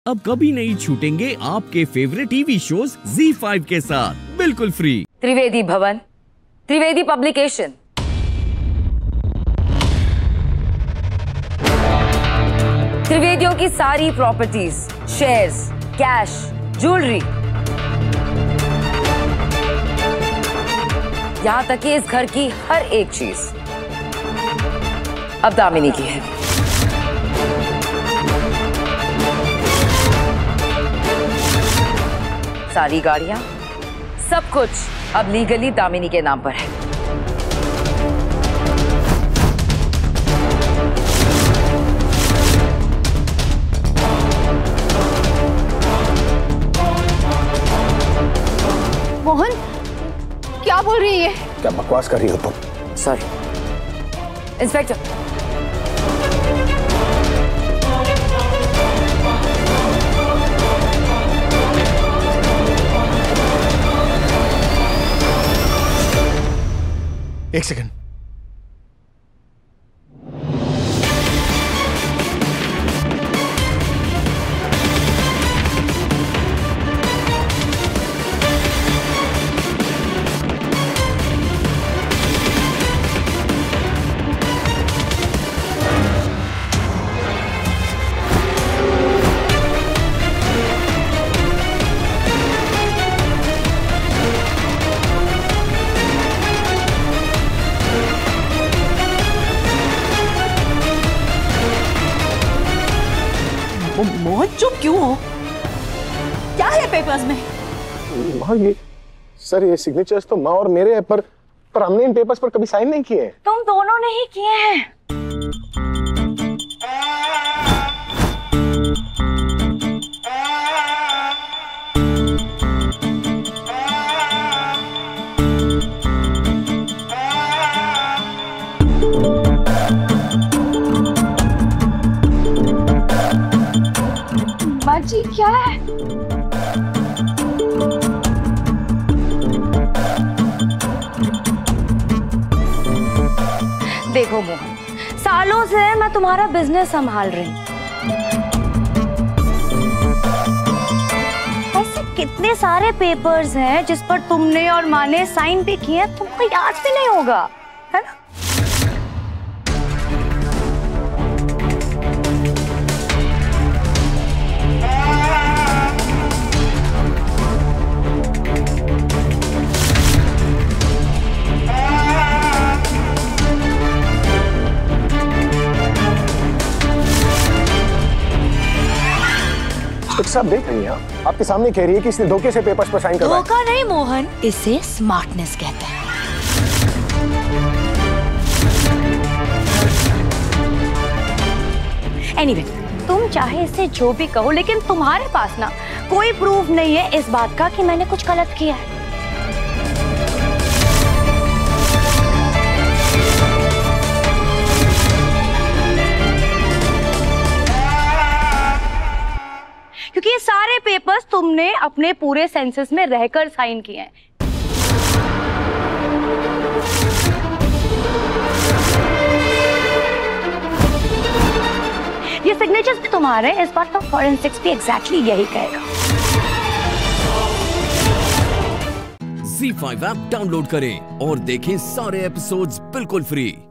अब कभी नहीं छूटेंगे आपके फेवरेट टीवी शोज ZEE5 के साथ बिल्कुल फ्री। त्रिवेदी भवन, त्रिवेदी पब्लिकेशन, त्रिवेदियों की सारी प्रॉपर्टीज, शेयर्स, कैश, ज्वेलरी, यहां तक कि इस घर की हर एक चीज अब दामिनी की है। सारी गाड़ियां, सब कुछ अब लीगली दामिनी के नाम पर है। मोहन, क्या बोल रही है? क्या बकवास कर रही हो तुम? Sorry inspector. एक सेकंड। मोहन, चुप क्यों हो? क्या है पेपर्स में? हाँ, ये सर, ये सिग्नेचर्स तो माँ और मेरे हैं, पर हमने इन पेपर्स पर कभी साइन नहीं किए। तुम दोनों ने ही किए हैं। जी क्या है? देखो मोहन, सालों से मैं तुम्हारा बिजनेस संभाल रही हूँ। ऐसे कितने सारे पेपर्स हैं जिस पर तुमने और माँ ने साइन भी किए, तुमको याद भी नहीं होगा, है ना? सब देख रही हैं, आपके सामने कह रही है कि इसने धोखे से पेपर्स पर साइन करवाए। धोखा नहीं मोहन, इसे स्मार्टनेस कहते हैं। एनीवे, तुम चाहे इसे जो भी कहो, लेकिन तुम्हारे पास ना कोई प्रूफ नहीं है इस बात का कि मैंने कुछ गलत किया है। क्योंकि ये सारे पेपर्स तुमने अपने पूरे सेंसेस में रहकर साइन किए हैं। ये सिग्नेचर्स भी तुम्हारे, इस बार तो फॉरेंसिक्स भी एग्जैक्टली यही कहेगा। ZEE5 ऐप डाउनलोड करें और देखें सारे एपिसोड्स बिल्कुल फ्री।